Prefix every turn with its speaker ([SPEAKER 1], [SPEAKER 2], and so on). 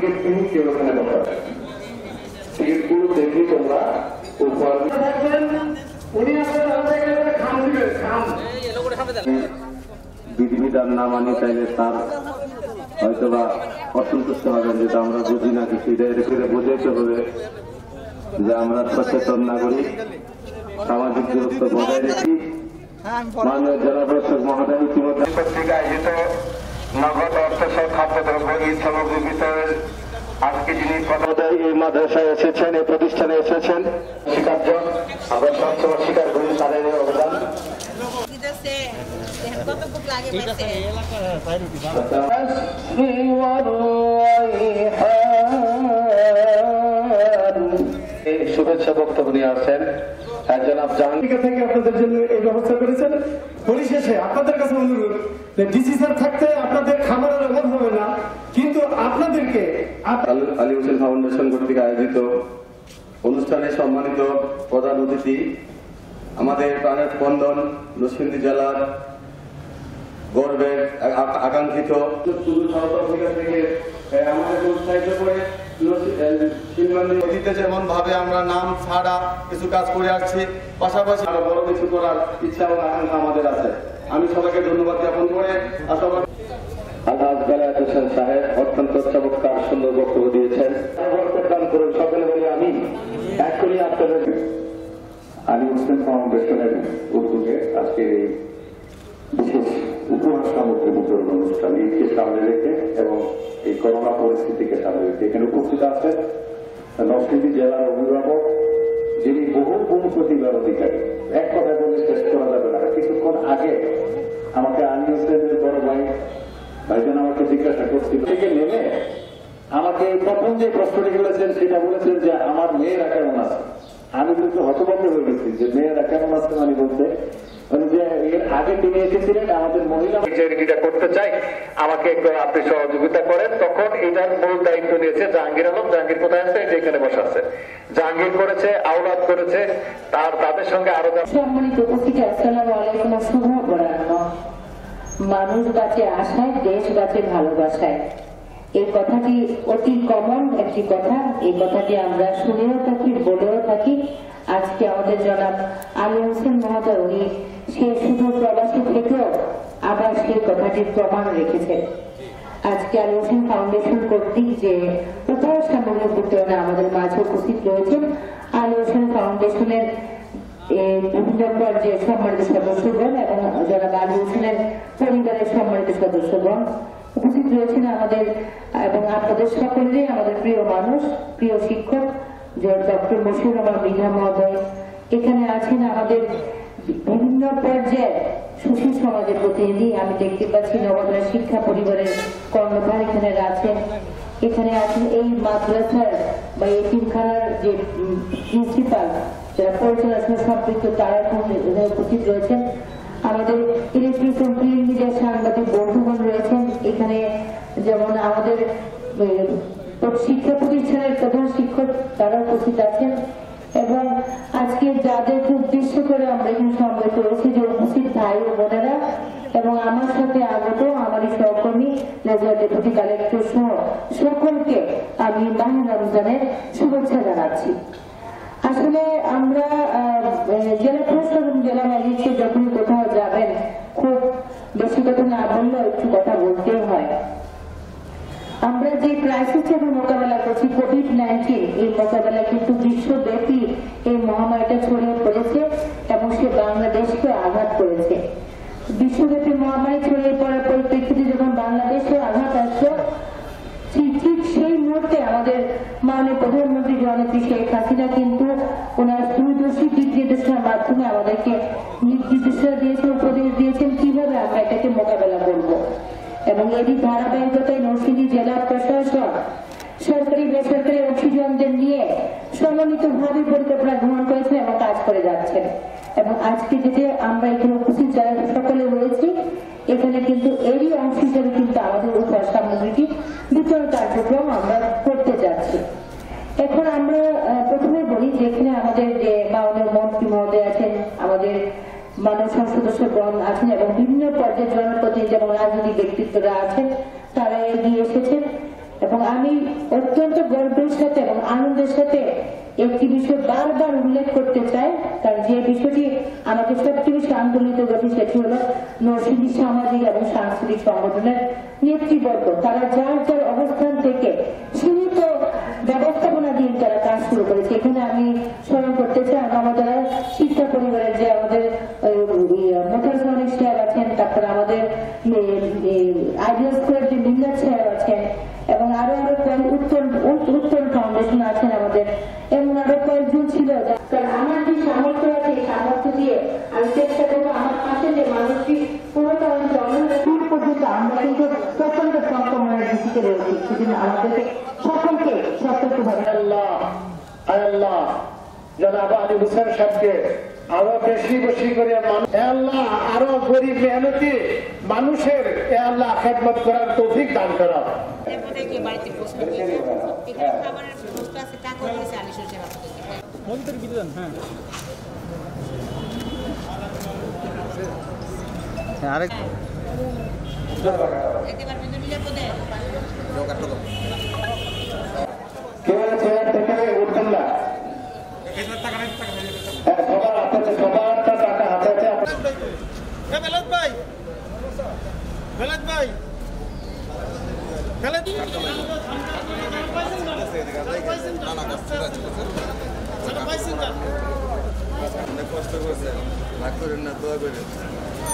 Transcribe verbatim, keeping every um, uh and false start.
[SPEAKER 1] Ticket কিনি কেউ ওখানে বসা টিকিট গুলো দেখি তোমরা উপহার বিধিবিধান না মানি চাইলে তার হয়তো বা অসন্তুষ্ট হবেন, যেটা আমরা বুঝি না কিছু। এটা বোঝাইতে হবে যে আমরা সচেতন নাগরিক, সামাজিক দূরত্ব বজায় রেখি। মাননীয় জেলা প্রশাসক মহোদয় ইতিমধ্যে কর্তৃক আয়োজিত নগদ অর্থ সহ খাদ্যদ্রব্য ঈদ সামগ্রী বিতরণের আজকে যিনি কথা এই মাদ্রাসায় এসেছেন, এই প্রতিষ্ঠানে এসেছেন, স্বীকার্য আমরা সবসময় স্বীকার করি তাদের অবদান। শুভেচ্ছা বক্তব্য নিয়ে আসছেন জনাব জাহাঙ্গীর থেকে আপনাদের জন্য এই ব্যবস্থা করেছেন। পরিশেষে আপনাদের কাছে অনুরোধ, ডিসি স্যার থাকতে আপনাদের খাবারের অভাব হবে না, কিন্তু আপনাদেরকে আলী হোসেন ফাউন্ডেশন কর্তৃক আয়োজিত অনুষ্ঠানে সম্মানিত প্রধান অতিথি, আমাদের প্রাণের স্পন্দন নরসিংদী জেলার গর্বের আকাঙ্ক্ষিত থেকে আমাদের উৎসাহিত করে যেমন ভাবে আমরা নাম ছাড়া কিছু কাজ করে আসছি, পাশাপাশি আরো বড় কিছু করার ইচ্ছা এবং আকাঙ্ক্ষা আমাদের আছে। আমি সবাইকে ধন্যবাদ জ্ঞাপন করে আশাবাদ আলহাজ বেলায়েত হোসেন সাহেব অত্যন্ত চমৎকার সুন্দর বক্তব্য দিয়েছেন। দান করুন সকলে বলে আমি এখনই আপনাদের আলী হোসেন ফাউন্ডেশনের উদ্যোগে আজকের এই বিশেষ উপহার সামগ্রী বিতরণ অনুষ্ঠান ঈদকে সামনে রেখে এবং এই করোনা পরিস্থিতিকে সামনে রেখে এখানে উপস্থিত আছেন নরসিংদী জেলার অভিভাবক, যিনি বহু বহু প্রতিভার অধিকারী। এক কথা বলে শেষ করা যাবে না। কিছুক্ষণ আগে আমাকে আলী হোসেনের বড় ভাই ভাইজান আমাকে জিজ্ঞাসা করছিল, থেকে নেমে আমাকে প্রথম যে প্রশ্নটি বলেছেন সেটা বলেছেন যে আমার মেয়েরা কেমন আছে। আমি কিন্তু হতভম্ব হয়ে গেছি যে মেয়েরা কেমন আছে মানে বলতে এর আগে তিনি এসেছিলেন আমাদের মহিলা চ্যারিটিটা করতে চাই, আমাকে একটু আপনি সহযোগিতা করেন। তখন এটার মূল দায়িত্ব নিয়েছে জাহাঙ্গীর আলম। জাহাঙ্গীর কোথায় আছে? যেখানে বসে আছে। জাহাঙ্গীর করেছে, আওলাদ করেছে, তার তাদের সঙ্গে আরো
[SPEAKER 2] সম্মানিত উপস্থিতি, আসসালামু আলাইকুম। শুভ অপরাহ্ন। মানুষ বাঁচে আশায়, দেশ বাঁচে ভালোবাসায়। এই কথাটি অতি কমন একটি কথা। এই কথাটি আমরা শুনেও থাকি, বলেও থাকি। আজকে আমাদের জনাব আলী হোসেন মহোদয় উনি সে শুধু প্রবাসী থেকেও আবার সেই কথাটির প্রমাণ রেখেছেন। আজকে আলী হোসেন ফাউন্ডেশন কর্তৃক যে উপহার সামগ্রী বিতরণে আমাদের মাঝে উপস্থিত রয়েছেন আলী হোসেন ফাউন্ডেশনের বিভিন্ন পর্যায়ের সম্মানিত সদস্যগণ এবং জনাব আলী হোসেনের পরিবারের সম্মানিত সদস্যগণ উপস্থিত রয়েছেন আমাদের এবং আপনাদের সকলেরই আমাদের প্রিয় মানুষ, প্রিয় শিক্ষক ডক্টর মশিউর রহমান মৃধা মহোদয়। এখানে আছেন আমাদের বিভিন্ন পর্যায়ের সুশীল সমাজের প্রতিনিধি। আমি দেখতে পাচ্ছি নবগ্রাম শিক্ষা পরিবারের কর্ণধার এখানে আছেন। এখানে আছেন এই মাদ্রাসার বা এতিমখানার যে প্রিন্সিপাল, যারা পরিচালনার সঙ্গে সম্পৃক্ত, তারা উপস্থিত রয়েছেন। আমাদের ইলেকট্রিক ও প্রিন্ট মিডিয়ার সাংবাদিক বন্ধুগণ রয়েছেন এখানে, যেমন আমাদের শিক্ষা প্রতিষ্ঠানের প্রধান শিক্ষক তারা উপস্থিত আছেন। এবং আজকে যাদেরকে উদ্দেশ্য করে আমরা এখানে সমবেত করেছি যে উপস্থিত ভাই ও বোনেরা এবং আমার সাথে আগত আমারই সহকর্মী রেজাল্ট ডেপুটি কালেক্টর সহ সকলকে আমি মাহে রমজানের শুভেচ্ছা জানাচ্ছি। আসলে আমরা জেলা প্রশাসন জেলা ম্যাজিস্ট্রেট যখনই কোথাও যাবেন খুব বেশি কথা না বললেও একটু কথা বলতেই হয়। আমরা যে ক্রাইসিসের মোকাবেলা করছি কোভিড নাইন্টিন, এই মোকাবেলা কিন্তু বিশ্বব্যাপী এই মহামারীটা ছড়িয়ে পড়েছে এবং সে বাংলাদেশকে আঘাত করেছে। বিশ্বব্যাপী মহামারী ছড়িয়ে পড়ার পরিপ্রেক্ষিতে যখন বাংলাদেশে আঘাত আসছে, ঠিক সেই মুহূর্তে আমাদের মাননীয় প্রধানমন্ত্রী জননেত্রী শেখ হাসিনা কিন্তু ওনার দূরদর্শী দিক নির্দেশনার মাধ্যমে আমাদেরকে নির্দেশনা দিয়েছেন, উপদেশ দিয়েছেন কিভাবে আমরা এটাকে মোকাবেলা করব। এবং এরই ধারাবাহিকতায় নরসিংদী জেলা প্রশাসন সরকারি বেসরকারি অংশীজনদের নিয়ে সমন্বিতভাবে পরিকল্পনা গ্রহণ করেছেন এবং কাজ করে যাচ্ছেন। এবং আজকে যেতে আমরা এখানে উপস্থিত যারা সকলে রয়েছি এখানে কিন্তু এরই অংশ হিসেবে কিন্তু আমাদের উপহার সামগ্রীটি বিতরণ কার্যক্রম আমরা করতে যাচ্ছি। এখন আমরা প্রথমে বলি যেখানে আমাদের যে মাননীয় মন্ত্রী মহোদয় আছেন, আমাদের মানব সংসদ সদস্যগণ আছেন এবং বিভিন্ন পর্যায়ের জনপ্রতিনিধি এবং রাজনৈতিক ব্যক্তিত্বরা আছেন, তারা এগিয়ে এসেছেন এবং আমি অত্যন্ত গর্বের সাথে এবং আনন্দের সাথে একটি বিষয় বারবার উল্লেখ করতে চাই, কারণ যে বিষয়টি আমাকে সবচেয়ে বেশি আন্দোলিত করে সেটি হল নরসিংদী সামাজিক এবং সাংস্কৃতিক সংগঠনের নেতৃবর্গ। তারা যার যার অবস্থান থেকে সীমিত ব্যবস্থাপনা দিয়ে তারা কাজ শুরু করেছে। এখানে আমি স্মরণ করতে চাই আমাদের শিক্ষা পরিবারের যে আমাদের মোটর শ্রমিক সাহেব আছেন, তারপরে আমাদের আইডিয়া স্কুলের যে মিল্লাত সাহেব আছেন, এবং আরো আরো কয়েক উত্তর উত্তর ফাউন্ডেশন আছেন আমাদের, এবং আরো কয়েকজন ছিল। কারণ আমার যে সামর্থ্য আছে এই সামর্থ্য দিয়ে আমি চেষ্টা করবো আমার পাশে যে মানুষটি কোনো কারণে দূর পর্যন্ত আমরা কিন্তু প্রচন্ড সংক্রমণের ঝুঁকিতে রয়েছি। সেজন্য আমাদেরকে সকলকে সতর্কভাবে
[SPEAKER 3] আল্লাহ আল্লাহ জনাব আলী হুসেন সাহেবকে আরো বেশি বেশি করে মানুষ আল্লাহ আরো গরিব মেহনতি মানুষের এ আল্লাহ খেদমত করার তৌফিক দান করা।
[SPEAKER 4] আরেক
[SPEAKER 1] কেউ চেয়ার থেকে উঠবেন না, সবার হাতে সবার টাকা হাতে আছে।
[SPEAKER 4] বেলাত ভাই বেলাত ভাই বেলাত
[SPEAKER 5] অনেক কষ্ট করছে, রাগ করেন না, দোয়া করেন।